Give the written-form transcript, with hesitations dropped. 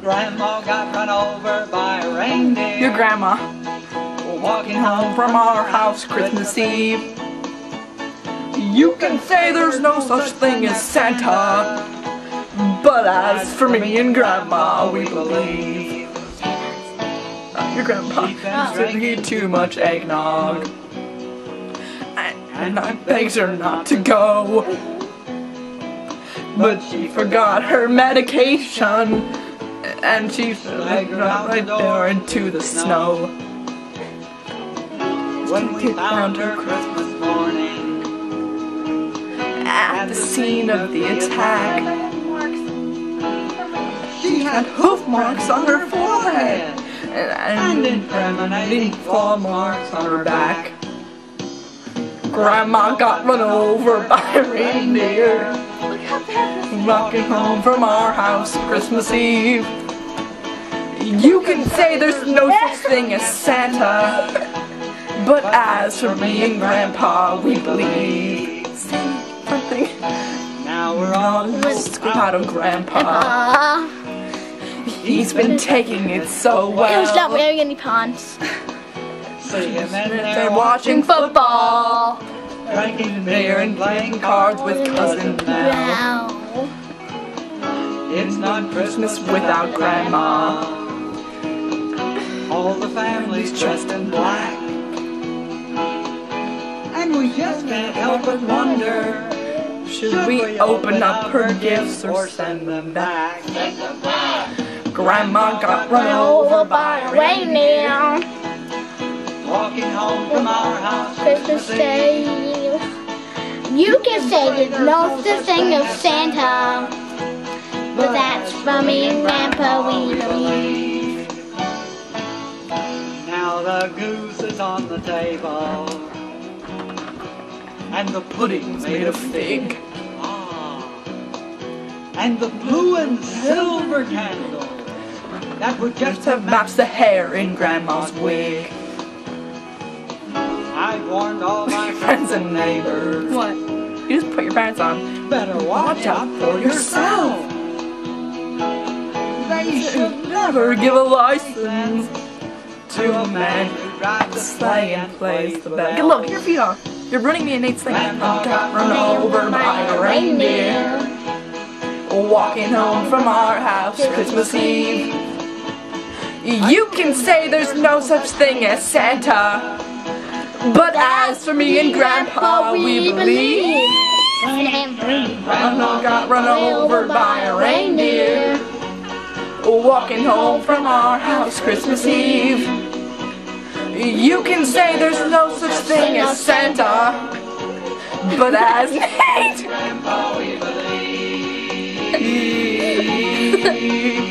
Grandma got run over by a reindeer. Your grandma. Walking Home from our house Christmas Eve. You can say there's no such thing as Santa, but as for me and Grandma, we believe. Your grandpa drinking too much eggnog, and I begged her not to go, but she forgot her medication, and she fell right there into the snow. When we found her Christmas morning at the scene of the attack, she had hoof marks on her forehead and incriminating claw marks on her back. Grandma got run over by a reindeer walking home from our house Christmas Eve. You can say there's no such thing as Santa, but as for me and Grandpa, we believe. Something. Now we're all out of Grandpa. He's been taking it so well. He was not wearing any pants. see him in They're there watching football, drinking beer and playing cards with Cousin Mel. Wow. It's not Christmas without Grandma. All the family's dressed in black, and we just can't help but wonder, Should we open up her gifts or send them back? Grandma got run over by a reindeer. Walking home from our house Christmas Day. You can say there's no such thing as Santa, but that's for me and Grandpa, we believe. Now the goose is on the table, and the pudding's made of fig. And the blue and silver candle that would just To match the hair in Grandma's wig. I've warned all my Friends and neighbors. What? You just put your pants on. better watch out for yourself. They should Never give a license to a man who drives the a sleigh and plays the bell. Good, look, get your feet off. You're running me and Nate's thing. Grandma Got run over by a reindeer. Walking home from our house Christmas Eve. You can say there's no such thing as Santa, but as for me and Grandpa, we believe. Grandma got run over by a reindeer. Walking home from our house Christmas Eve. You can say there's no such thing as Santa, but as Nate, Grandpa, we believe.